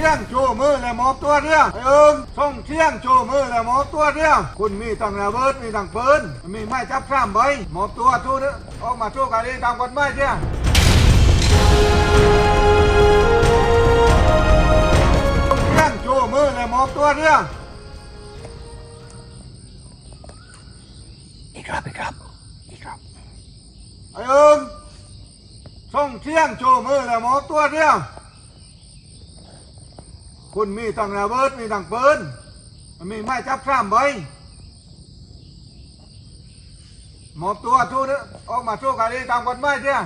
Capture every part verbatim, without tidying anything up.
ที่ยงโชว์มือและมอบตัวเรื่องเอิงส่งเที่ยงโชว์มือและมอบตัวเรื่องคุณมีตั้งระเบิดมีตั้งปืนมีไม้จับซ้ำใบมอบตัวทูเด้อออกมาทูกันเองตามกฎหมายเที่ยงเที่ยงโชว์มือและมอบตัวเรื่องอีกครับอีกครับอีกครับเอิงส่งเที่ยงโชว์มือและมอบตัวเรื่องคุณมีตั้งระเบิดมีตั้งปืนมีไม้จับซ้ำใบมอบตัวทูเด้อออกมาทูกันเองตามกฎหมายเที่ยง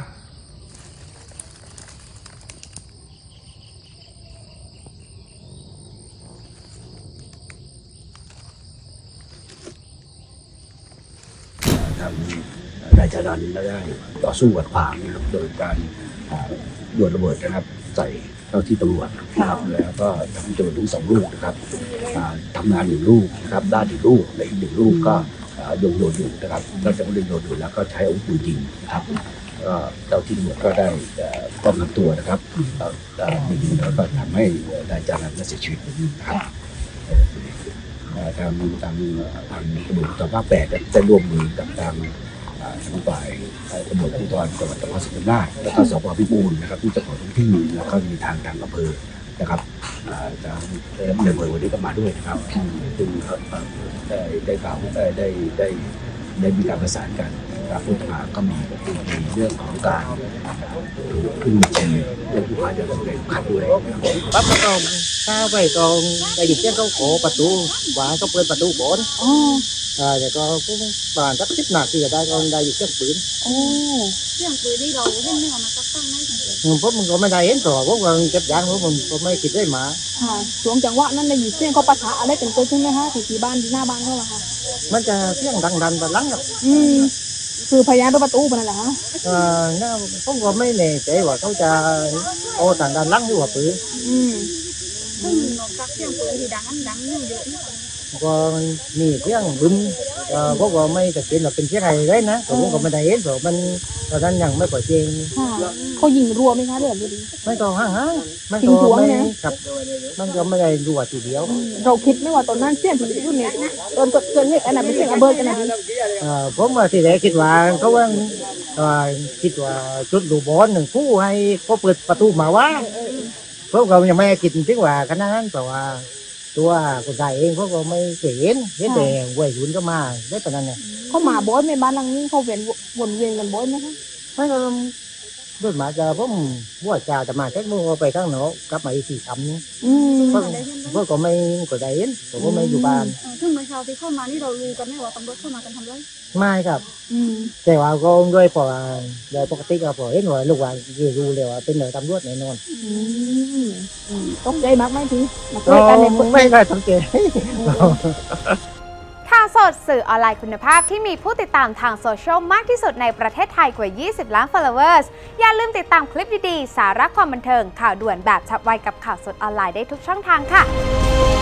ทางนายจรัญได้ต่อสู้กับขวางนะครับโดยการโยนระเบิดนะครับใส่เจ้าที่ตำรวจนะครับแล้วก็ทำจำนวนถึงสองลูกนะครับทำงานหนึ่งลูกนะครับด้านหนึ่งลูกและอีกหนึ่งลูกก็โยนโยนอยู่นะครับเราจะไม่ได้โยนอยู่แล้วก็ใช้อาวุธปืนยิงนะครับก็เจ้าที่ตำรวจก็ได้ป้องกันตัวนะครับยิงแล้วก็ทำให้นายจรัญเสียชีวิตนะครับทางทางทางตำรวจตภาคแปดจะร่วมมือกับทางทางฝ่ายตำรวจภูธรจังหวัดนครศรีธรรมราชและก็สพพิบูลนะครับที่เจ้าของท้องที่แล้วก็มีทางทางอำเภอนะครับทางในเมืองวันนี้ก็มาด้วยนะครับซึ่งได้ได้กล่าวได้ได้ได้ได้มีการประสานกันกับผู้ต้องหาก็มีในเรื่องของการถูกขึ้นบัญชีเรื่องผู้ค้ายาเสพติดขัดด้วยปั๊บก็ต้องข้าวไปตรงได้ยินเสียงเขาโขประตูหวานเขาเปิดประตูก่อนอ๋ออ่าเดี๋ยวก็ประมาณสักสิบนาทีก็ได้ก็ได้ยินเสียงปืนโอ้เสียงปืนนี่เราเห็นไหมว่ามันก็ตั้งได้จริงๆเพราะมันก็ไม่ได้เห็นต่อเพราะว่าเก็บยางเพราะมันก็ไม่คิดได้มาค่ะช่วงจังหวะนั้นได้ยินเสียงเขาปะทะอะไรกันเกิดขึ้นไหมคะที่ที่บ้านที่หน้าบ้านเขาอะค่ะมันจะเสียงดังๆไปหลังกับอืมคือพยานประตูมันอะไรฮะเออน่าผมก็ไม่แน่ใจว่าเขาจะเอาทางด้านหลังหรือว่าปืนอืมซึ่งนอกจากเสียงปืนที่ดังนั้นดังเยอะก็มีเสียงบึ้มพวกเราไม่ตัดสินว่าเป็นเสียงอะไรเลยนะผมก็ไม่ได้เห็นเพราะมันตอนนั้นยังไม่ปล่อยเพลงเขายิงรัวไหมคะเรื่องนี้ไม่ต้องห่างห่างมันก็ไม่กับมันก็ไม่ได้รัวทีเดียวเราคิดไม่ว่าตอนนั้นเสียงที่อยู่เนี่ยตอนเกิดเหตุอันนั้นเป็นเสียงระเบิดกันนะผมว่าที่แรกคิดว่าเขาว่าคิดว่าจุดลูกบอลหนึ่งคู่ให้เขาเปิดประตูมาว่าพวกเรายังไม่คิดถึงว่าขนาดนั้นแต่ว่าตัวคนไทยเองเขาก็ไม่เห็นเห็นแต่วัยรุ่นก็มาได้ประมาณนี้เขามาบ่อยในบ้านหลังนี้เขาเวียนวนเวียนกันบ่อยไหมคะไม่ก็ด้วยมาจะผมว่าจะจะมาแค่เมื่อไปข้างนอกกลับมาอีกสี่คำนี้เพราะเพราะก็ไม่ก็ได้เห็นผมก็ไม่อยู่บ้านถึงเมื่อเช้าที่เข้ามานี่เรารู้กันไหมว่าตำรวจเข้ามากันทำไรไม่ครับแต่ว่าก็ด้วยพอโดยปกติก็พอเห็นว่าลูกว่าคือรู้เลยว่าเป็นหน่วยตำรวจแน่นอนต้องใจมากไหมทีไม่ได้สังเกตข่าวสดสื่อออนไลน์คุณภาพที่มีผู้ติดตามทางโซเชียลมากที่สุดในประเทศไทยกว่ายี่สิบล้าน followers อย่าลืมติดตามคลิปดีๆสาระความบันเทิงข่าวด่วนแบบฉับไวกับข่าวสดออนไลน์ได้ทุกช่องทางค่ะ